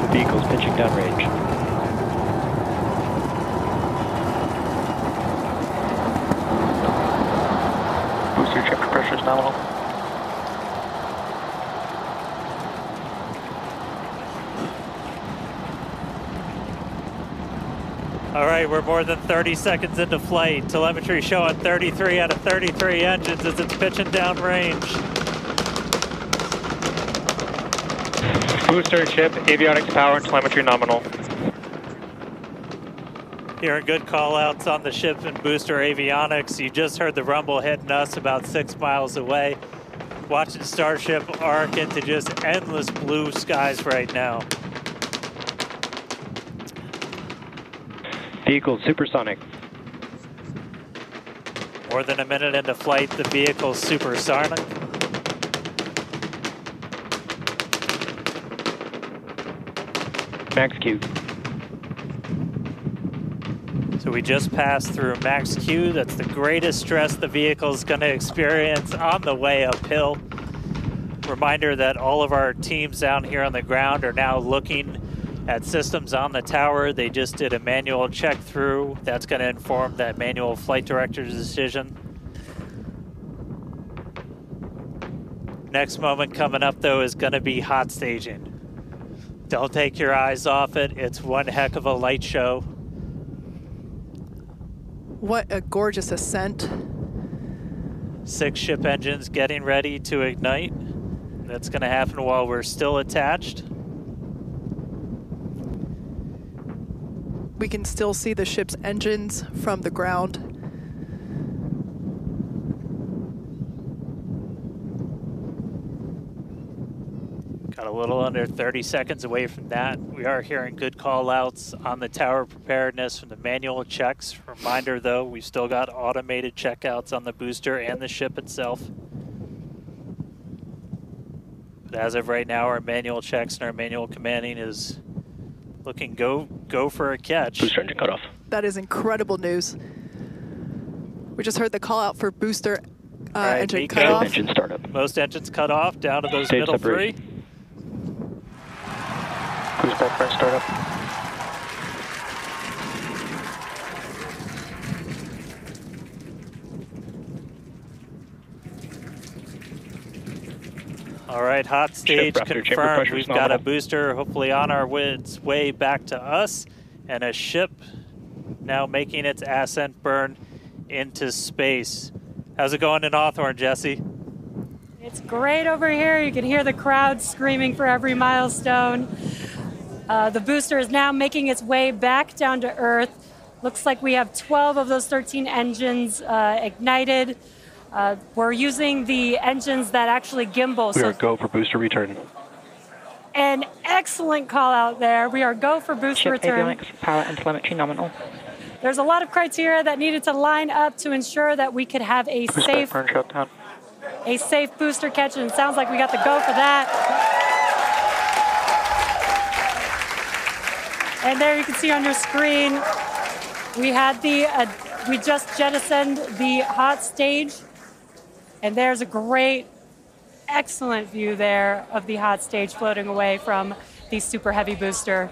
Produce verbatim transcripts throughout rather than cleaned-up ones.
Vehicle's pitching downrange. Booster check pressure is nominal. All right, we're more than thirty seconds into flight. Telemetry showing thirty-three out of thirty-three engines as it's pitching downrange. Booster, chip, avionics, power, and telemetry nominal. Hearing good call outs on the ship and booster avionics. You just heard the rumble hitting us about six miles away. Watching Starship arc into just endless blue skies right now. Vehicle supersonic. More than a minute into flight, the vehicle's supersonic. MAXQ. So we just passed through max Q. That's the greatest stress the vehicle's going to experience on the way uphill. Reminder that all of our teams down here on the ground are now looking at systems on the tower. They just did a manual check through. That's going to inform that manual flight director's decision. Next moment coming up, though, is going to be hot staging. Don't take your eyes off it. It's one heck of a light show. What a gorgeous ascent. Six ship engines getting ready to ignite. That's going to happen while we're still attached. We can still see the ship's engines from the ground. Got a little under thirty seconds away from that. We are hearing good call outs on the tower preparedness from the manual checks. Reminder though, we've still got automated checkouts on the booster and the ship itself. But as of right now, our manual checks and our manual commanding is looking go go for a catch. Booster engine cut off. That is incredible news. We just heard the call out for booster uh, right, engine Nico. cut off. Engine startup. Most engines cut off, down to those Stage middle separation. three. Cruise back burn startup. All right, hot stage Ship Raptor, chamber confirmed. pressure We've is got a nominal. booster hopefully on our way, its way back to us, and a ship now making its ascent burn into space. How's it going in Hawthorne, Jesse? It's great over here. You can hear the crowd screaming for every milestone. Uh, the booster is now making its way back down to Earth. Looks like we have twelve of those thirteen engines uh, ignited. Uh, we're using the engines that actually gimbal. We so are go for booster return. an excellent call out there. We are go for booster Ship return. avionics, power, and telemetry nominal. There's a lot of criteria that needed to line up to ensure that we could have a Cruise safe, back burn shutdown. a safe booster catch, and it sounds like we got the go for that. And there you can see on your screen, we had the, uh, we just jettisoned the hot stage. And there's a great, excellent view there of the hot stage floating away from the super heavy booster.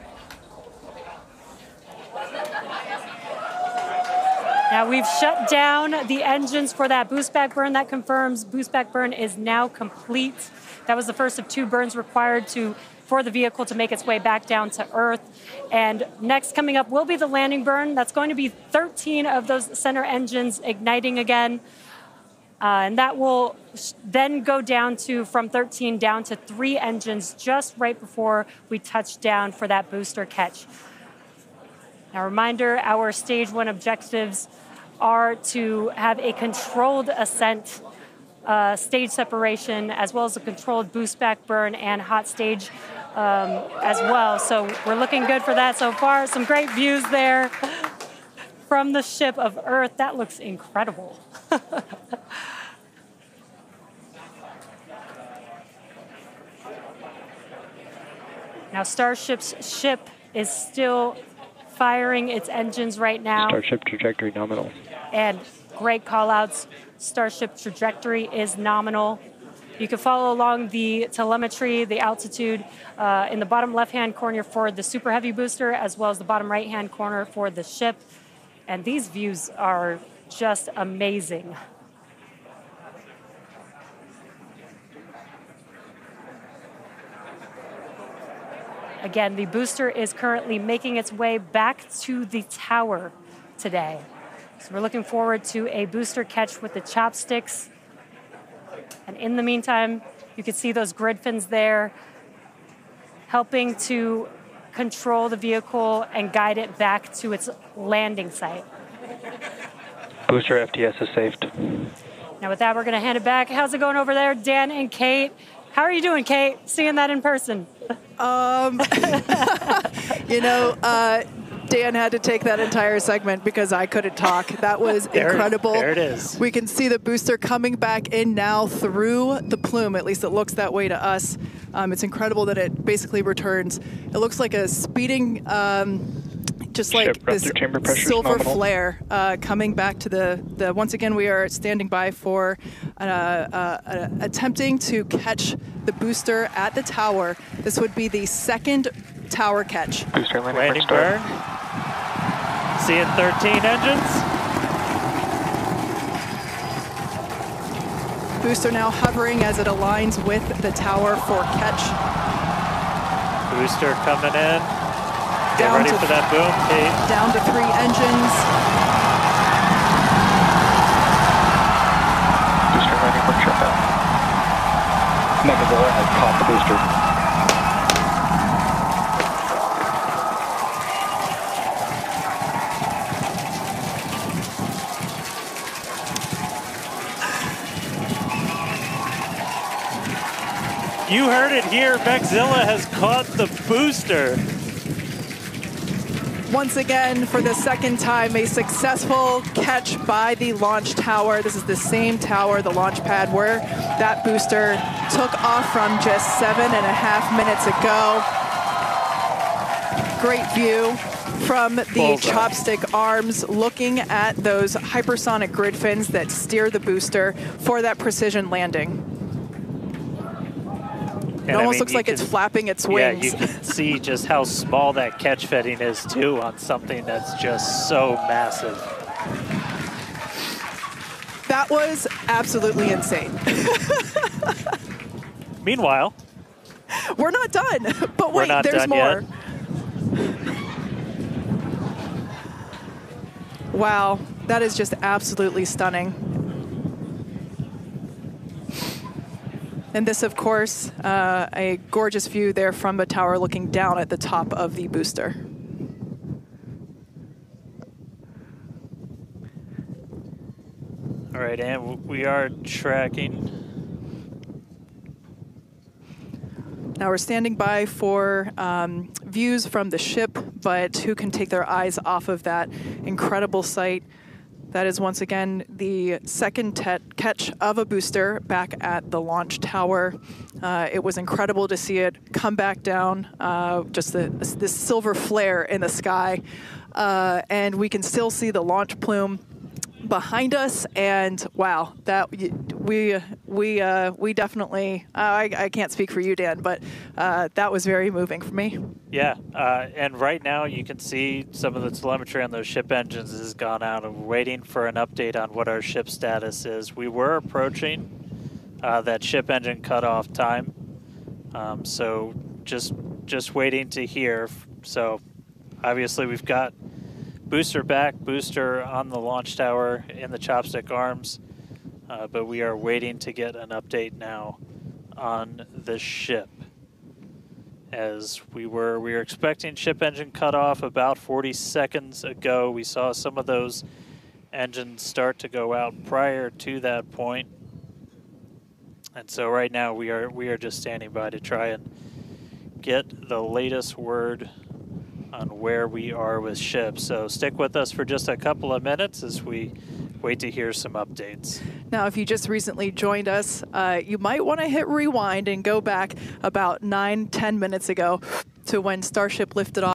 Now we've shut down the engines for that boost back burn. That confirms boost back burn is now complete. That was the first of two burns required to for the vehicle to make its way back down to Earth. And next coming up will be the landing burn. That's going to be thirteen of those center engines igniting again. Uh, and that will then go down to, from thirteen down to three engines just right before we touch down for that booster catch. Now, reminder, our stage one objectives are to have a controlled ascent, uh, stage separation, as well as a controlled boost back burn and hot stage um, as well. So we're looking good for that so far. Some great views there from the ship of Earth. That looks incredible. Now, Starship's ship is still firing its engines right now. Starship trajectory nominal. And great call outs. Starship trajectory is nominal. You can follow along the telemetry, the altitude uh, in the bottom left-hand corner for the Super Heavy booster, as well as the bottom right-hand corner for the ship. And these views are just amazing. Again, the booster is currently making its way back to the tower today. So we're looking forward to a booster catch with the chopsticks. And in the meantime, you can see those grid fins there, helping to control the vehicle and guide it back to its landing site. Booster F T S is saved. Now with that, we're gonna hand it back. How's it going over there, Dan and Kate? How are you doing, Kate? Seeing that in person? Um, you know, uh, Dan had to take that entire segment because I couldn't talk. That was there, incredible. There it is. We can see the booster coming back in now through the plume. At least it looks that way to us. Um, it's incredible that it basically returns. It looks like a speeding, um, just like Ship this chamber pressure silver nominal. flare uh, coming back to the, the, once again, we are standing by for uh, uh, uh, attempting to catch the booster at the tower. This would be the second tower catch. Booster landing, Landing burn. burn. Seeing thirteen engines. Booster now hovering as it aligns with the tower for catch. Booster coming in. Get Down ready to, for that boom, Kate. down to three engines. Booster landing, burn shutdown. Megazilla has caught the booster. You heard it here. MAXQ has caught the booster. Once again, for the second time, a successful catch by the launch tower. This is the same tower, the launch pad, where that booster took off from just seven and a half minutes ago. Great view from the Bullseye. chopstick arms, looking at those hypersonic grid fins that steer the booster for that precision landing. It And I almost mean, looks you like it's can- flapping its Yeah, wings. you can see just how small that catch fitting is too on something that's just so massive. That was absolutely insane. Meanwhile, We're not done, but We're wait, not there's done more. yet. Wow, that is just absolutely stunning. And this, of course, uh, a gorgeous view there from the tower looking down at the top of the booster. all right, and we are tracking. Now we're standing by for um, views from the ship, but who can take their eyes off of that incredible sight? That is once again the second catch of a booster back at the launch tower. Uh, it was incredible to see it come back down, uh, just the, this silver flare in the sky. Uh, and we can still see the launch plume behind us, and wow, that we we uh, we definitely uh, I, I can't speak for you, Dan, but uh, that was very moving for me. Yeah, uh, and right now you can see some of the telemetry on those ship engines has gone out, and we're waiting for an update on what our ship status is. We were approaching uh, that ship engine cutoff time, um, so just just waiting to hear. So obviously we've got booster back, booster on the launch tower in the chopstick arms, uh, but we are waiting to get an update now on the ship. As we were, we were expecting ship engine cutoff about forty seconds ago. We saw some of those engines start to go out prior to that point, and so right now we are we are just standing by to try and get the latest word on where we are with ships. So stick with us for just a couple of minutes as we wait to hear some updates. Now, if you just recently joined us, uh, you might want to hit rewind and go back about nine, ten minutes ago to when Starship lifted off.